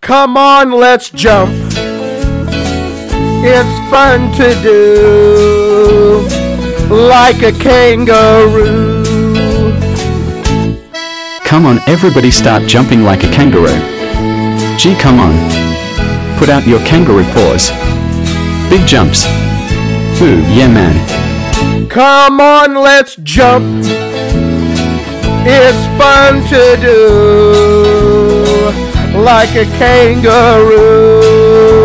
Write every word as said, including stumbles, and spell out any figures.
Come on, let's jump. It's fun to do, like a kangaroo. Come on, everybody start jumping like a kangaroo. Gee, come on. Put out your kangaroo paws. Big jumps. Ooh, yeah man. Come on, let's jump. It's fun to do, like a kangaroo.